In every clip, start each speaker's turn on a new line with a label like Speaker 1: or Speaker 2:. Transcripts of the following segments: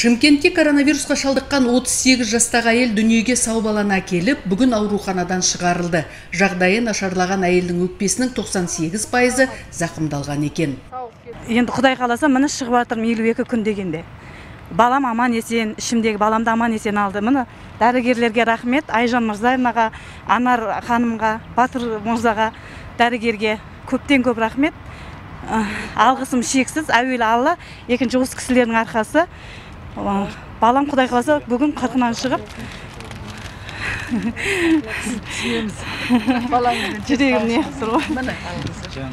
Speaker 1: Шымкентте коронавирусқа шалдыққан 38 жастағы әйел дүниеге сау баланы әкеліп, бүгін ауруханадан шығарылды. Жағдайы нашарлаған әйелдің өкпесінің 98% зақымдалған екен.
Speaker 2: Енді Құдай қаласа, міне шығып жатырмын 52 күн дегенде. Балам аман есен, ішімдегі баламды аман есен алды. Міне дәрігерлерге рахмет, Айжан Мырзаевнаға, Анар ханымға, Батыр Мырзаға, дәрігерге көптен көп рахмет. Алғысым шексіз, әуелі Алла, екінші осы кісілердің арқасы. Балам Құдай қаласа бүгін 40-нан шығып жүрегім не тұр ғой.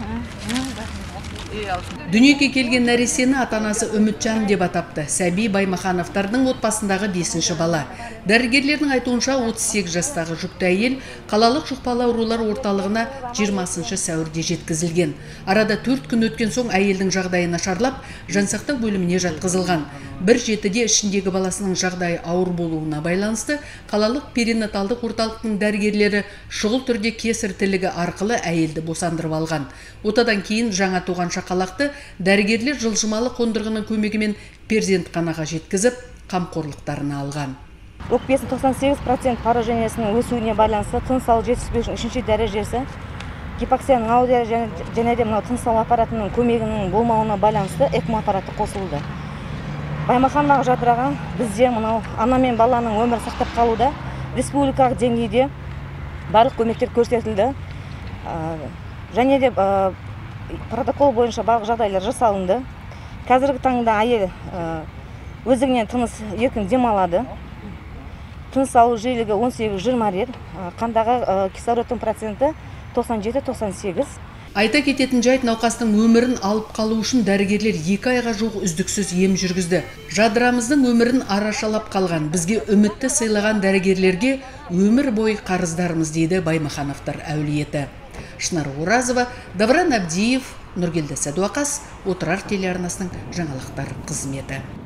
Speaker 1: Дүниеге келген нәрестені ата-анасы Үмітжан деп атапты. Сәби Баймахановтардың отбасындағы 5-ші бала. Дәрігерлердің айтуынша 38 жастағы жүкті әйел қалалық жұқпалы аурулар орталығына 20 сәуірде жеткізілген. Арада 4 күн өткен соң әйелдің жағдайы нашарлап, жансақтау бөліміне жатқызылған. 1-7-де ішіндегі баласының жағдайы ауыр болуына байланысты қалалық перинаталдық орталықтың дәрігерлері шұғыл түрде кесар тілігі арқылы әйелді босандырып алған. Отадан кейін жаңа туған шақалақты дәрігерлер жылжымалы қондырғының көмегімен перзентханаға жеткізіп, қамқорлықтарына алған.
Speaker 3: Өкпесінің 98% поражениясының өсуіне байланысты тыныс алу жетіспеушілігінің 3-ші дәрежесі, гипоксияның аудио және де тыныс алу аппаратының көмегінің болмауына байланысты ECMO аппараты қосылды. Баймахановнаға жадыраған бізде ана мен баланың өмір сақтап қалуда республикалық деңгейде барлық көмектер көрсетілді. Және де протокол бойынша барлық жағдайлар жасалынды. Қазіргі таңда әйел өздігінен тыныс еркін демалады. Тыныс алу жиілігі 18-20 рет, қандағы кислородтың проценті 97-98.
Speaker 1: Айта кететін жайт, науқастың өмірін алып қалу үшін дәрігерлер 2 айға жуық үздіксіз ем жүргізді. Жадырамыздың өмірін арашалап қалған, бізге үмітті сыйлаған дәрігерлерге өмір бойы қарыздарымыз, дейді Баймахановтар әулиеті. Шынар Оразова, Давран Абдиев, Нұргелді Сәдуақас, Отырар телеарнасының жаңалықтар қызметі.